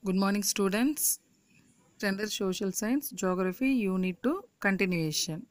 Good morning, students. Standard Social Science, Geography, Unit 2, continuation.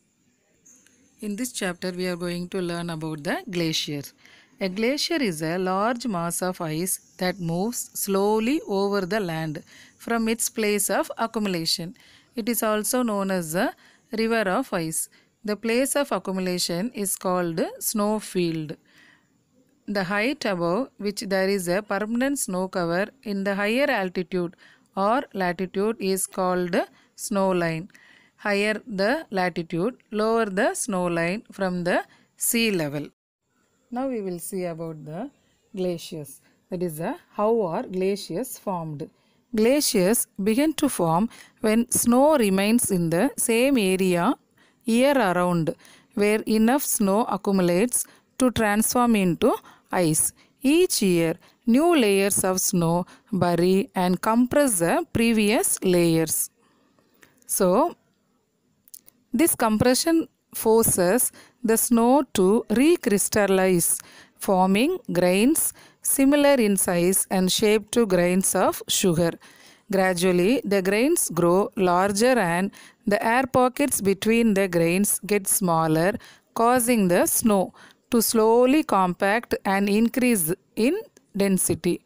In this chapter, we are going to learn about the glacier. A glacier is a large mass of ice that moves slowly over the land from its place of accumulation. It is also known as the river of ice. The place of accumulation is called snowfield. The height above which there is a permanent snow cover in the higher altitude or latitude is called snow line. Higher the latitude, lower the snow line from the sea level. Now we will see about the glaciers. That is how are glaciers formed. Glaciers begin to form when snow remains in the same area year around, where enough snow accumulates to transform into ice. Each year, new layers of snow bury and compress the previous layers. So, this compression forces the snow to recrystallize, forming grains similar in size and shape to grains of sugar. Gradually, the grains grow larger and the air pockets between the grains get smaller, causing the snow to slowly compact and increase in density.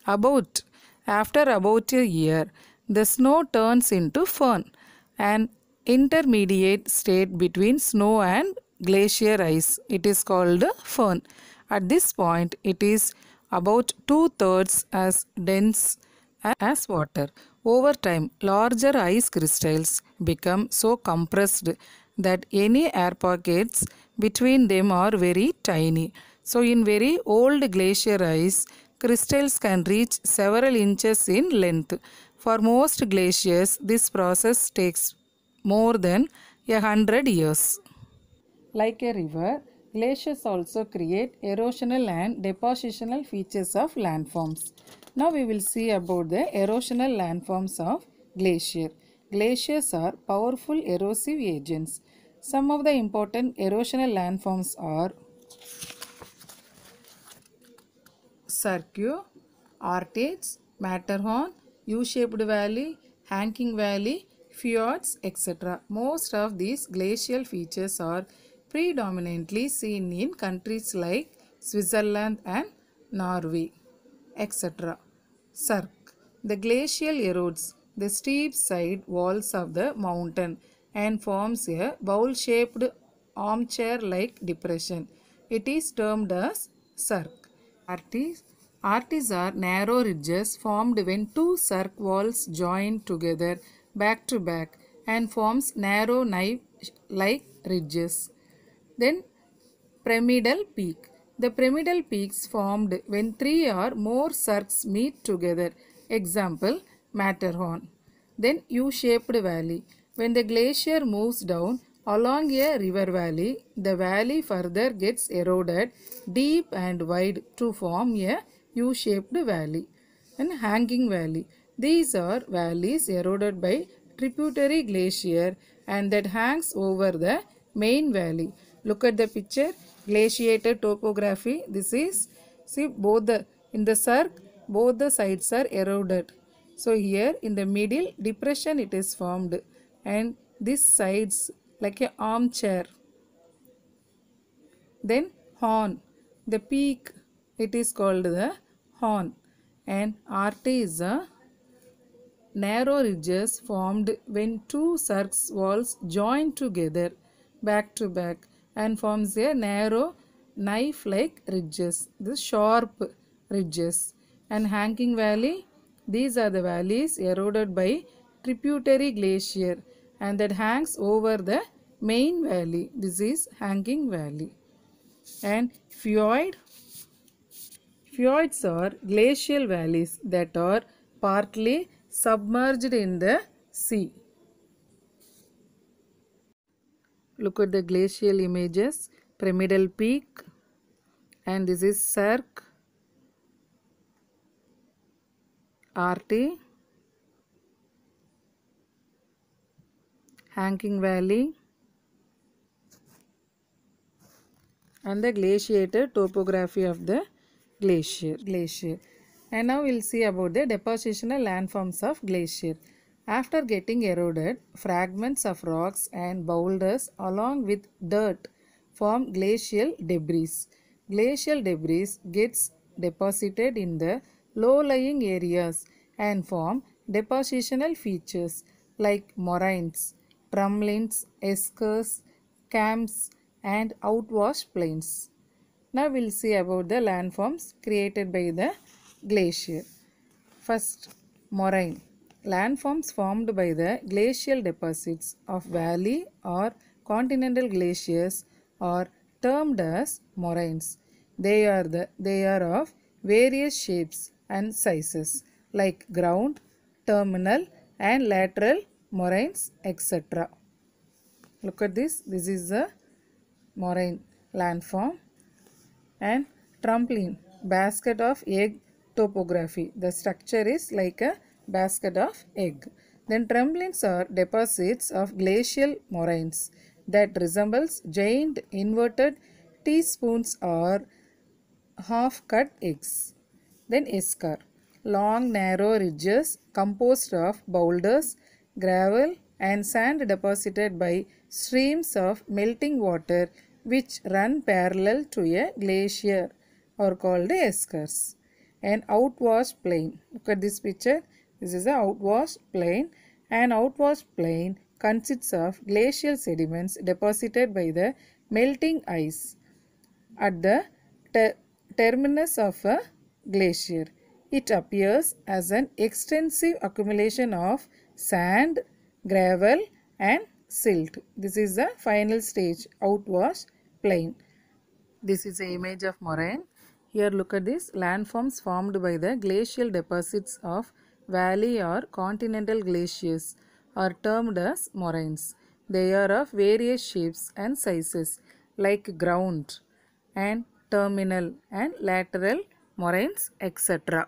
After about a year, the snow turns into fern, an intermediate state between snow and glacier ice. It is called fern. At this point, it is about 2/3 as dense as water. Over time, larger ice crystals become so compressed that any air pockets between them are very tiny. So, in very old glacier ice, crystals can reach several inches in length. For most glaciers, this process takes more than 100 years. Like a river, glaciers also create erosional and depositional features of landforms. Now we will see about the erosional landforms of glacier. Glaciers are powerful erosive agents. Some of the important erosional landforms are Cirque, Arctics, Matterhorn, U-shaped valley, Hanking Valley, fjords, etc. Most of these glacial features are predominantly seen in countries like Switzerland and Norway, etc. Cirque. The glacial erodes the steep side walls of the mountain and forms a bowl-shaped armchair-like depression. It is termed as cirque. Artes are narrow ridges formed when two cirque walls join together back to back and forms narrow knife-like ridges. Then pyramidal peak. The pyramidal peaks formed when three or more cirques meet together. Example, Matterhorn. Then U-shaped valley. When the glacier moves down along a river valley, the valley further gets eroded deep and wide to form a U-shaped valley. And Hanging Valley. These are valleys eroded by tributary glacier and that hangs over the main valley. Look at the picture, glaciated topography. This is, see, in the cirque, both the sides are eroded. So here in the middle depression it is formed and this sides like a armchair. Then horn, the peak, it is called the horn, and arte is a narrow ridges formed when two cirque walls join together back to back and forms a narrow knife-like ridges, the sharp ridges. And Hanking Valley, these are the valleys eroded by tributary glacier and that hangs over the main valley. This is Hanking Valley. And fjords are glacial valleys that are partly submerged in the sea. Look at the glacial images, pyramidal peak, and this is cirque, Arte, Hanking Valley, and the glaciated topography of the glacier. And now we'll see about the depositional landforms of glacier. After getting eroded, fragments of rocks and boulders along with dirt form glacial debris. Glacial debris gets deposited in the low-lying areas and form depositional features like moraines, trumlins, eskers, camps, and outwash plains. Now we'll see about the landforms created by the glacier. First, moraine. Landforms formed by the glacial deposits of valley or continental glaciers are termed as moraines. They are of various shapes and sizes like ground, terminal and lateral moraines, etc. Look at this. This is the moraine landform. And trampoline, basket of egg topography. The structure is like a basket of egg. Then tremblins are deposits of glacial moraines that resembles giant inverted teaspoons or half-cut eggs. Then esker, long narrow ridges composed of boulders, gravel and sand deposited by streams of melting water which run parallel to a glacier are called eskers. An outwash plain. Look at this picture. This is an outwash plain. An outwash plain consists of glacial sediments deposited by the melting ice at the terminus of a glacier. It appears as an extensive accumulation of sand, gravel and silt. This is the final stage, outwash plain. This is an image of moraine. Here look at this, landforms formed by the glacial deposits of valley or continental glaciers are termed as moraines. They are of various shapes and sizes like ground and terminal and lateral moraines, etc.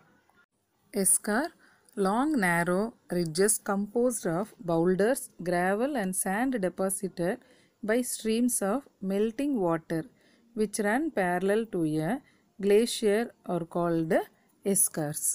Esker, long narrow ridges composed of boulders, gravel and sand deposited by streams of melting water which run parallel to a glacier are called eskers.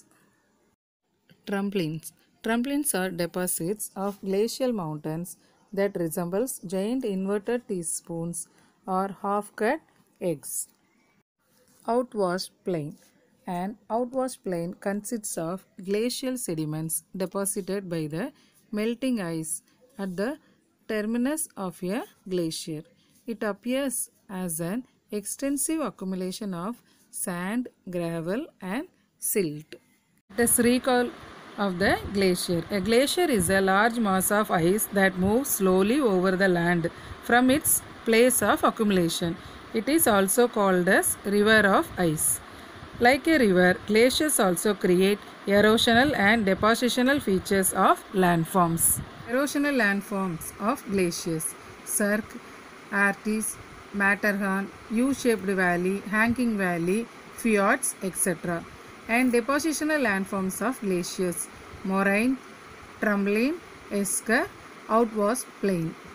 Trumplins. Trumplins are deposits of glacial mountains that resembles giant inverted teaspoons or half-cut eggs. Outwash plain. An outwash plain consists of glacial sediments deposited by the melting ice at the terminus of a glacier. It appears as an extensive accumulation of sand, gravel and silt. Let us recall of the glacier. A glacier is a large mass of ice that moves slowly over the land from its place of accumulation. It is also called as river of ice. Like a river, glaciers also create erosional and depositional features of landforms. Erosional landforms of glaciers: Cirque, Artis, Matterhorn, U-shaped valley, hanging valley, fjords, etc. And depositional landforms of glaciers: moraine, trumlin, esker, outwash plain.